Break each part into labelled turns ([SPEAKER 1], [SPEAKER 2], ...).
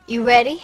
[SPEAKER 1] You ready?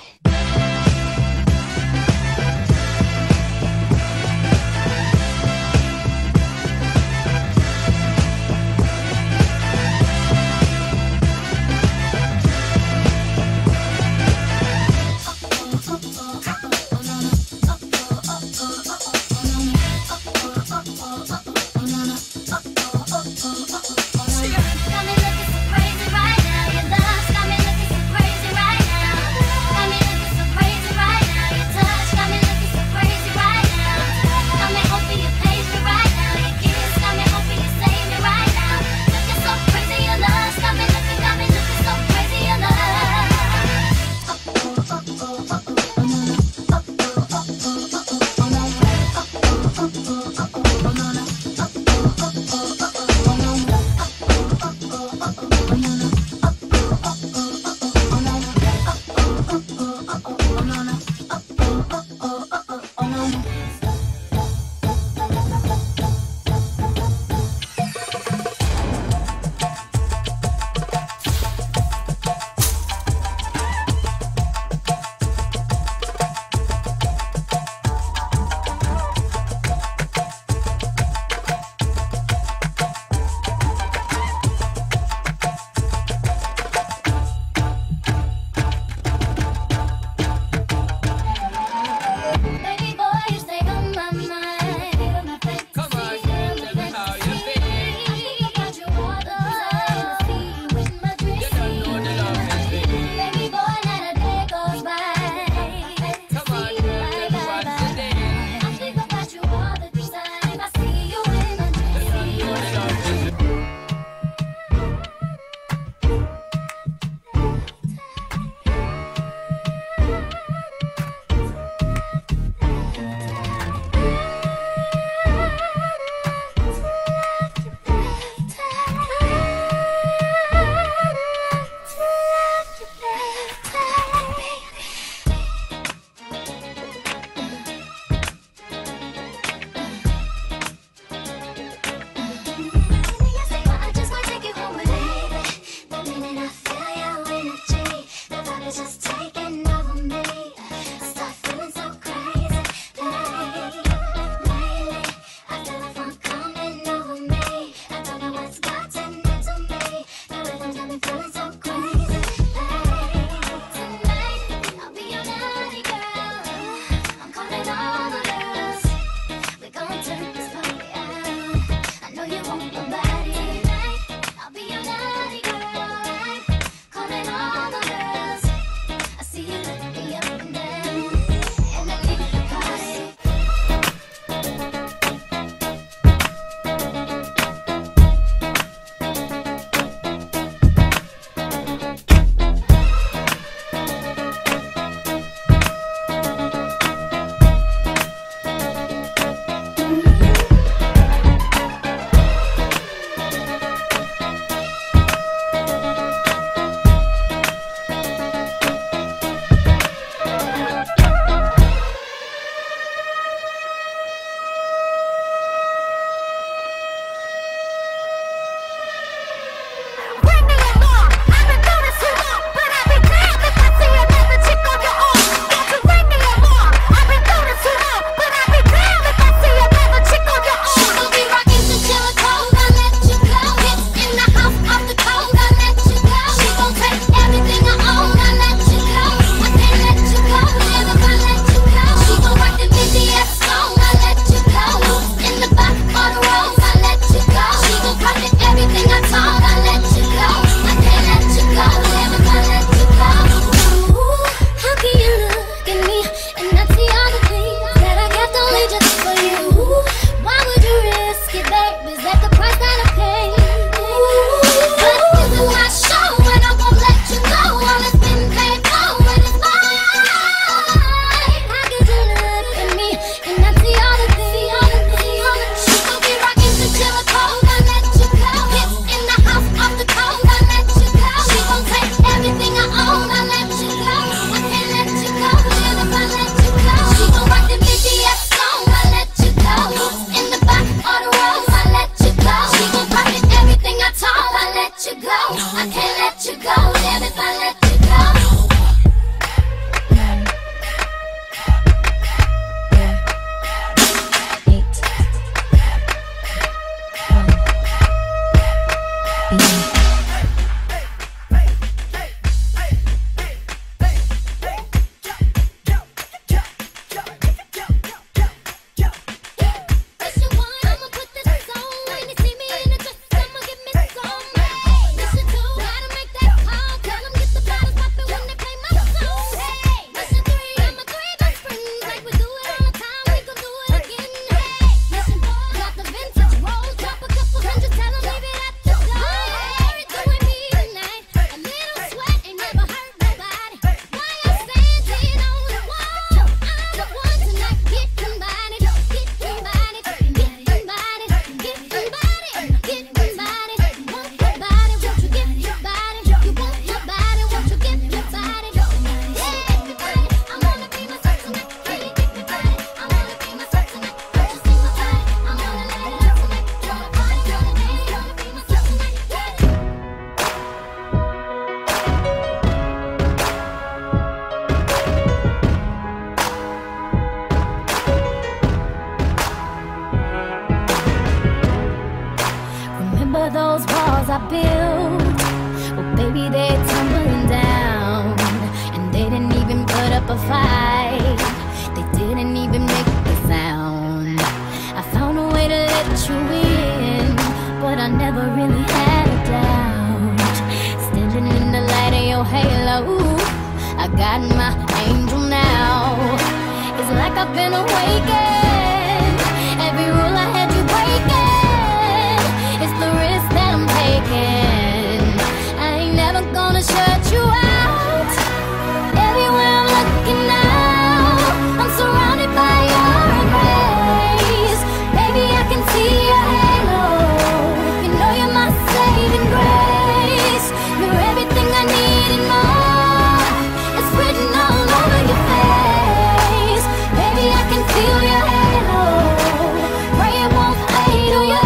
[SPEAKER 1] never really had a doubt. Standing in the light of your halo, I got my angel now. It's like I've been awakened. Every rule I had you breaking. It's the risk that I'm taking. I ain't never gonna shut you out. Everywhere I'm looking now, I'm surrounded by your embrace. Baby, I can see your halo. You know you're my saving grace. You're everything I need and more. It's written all over your face. Baby, I can feel your halo. Pray it won't fade away.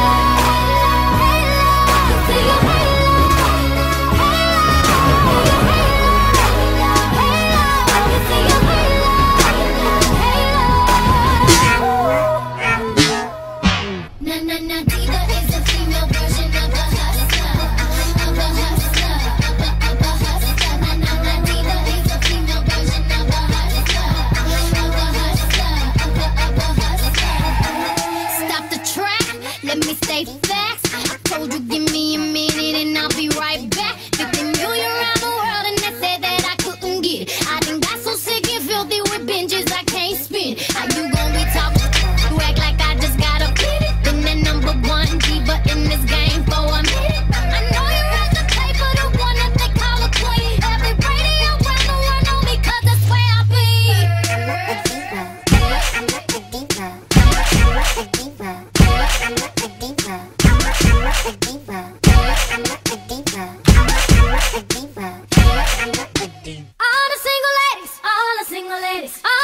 [SPEAKER 1] See your halo. Na na na, Diva is a female version of a hustler, of a hustler, of a hustler. Na na na, Diva is a female version of a hustler, of a hustler, of a hustler. Stop the track, let me stay facts. I told you give me a minute and I'll be right back. 50 million around the world and they said that I couldn't get. I done got so sick and filthy with binges I can't spin. How you gon' be talking? You act like I just got a minute. Been the number one diva in this game for a minute. I know you read the paper, the one that they call a queen. Every radio around the world know me 'cause that's where I be.
[SPEAKER 2] I'm not a diva. I'm not a diva. I'm not a diva. I'm not a diva. I'm not a diva. I'm not a diva. I'm not a diva. I'm not a diva.
[SPEAKER 1] All the single ladies, all the single ladies, all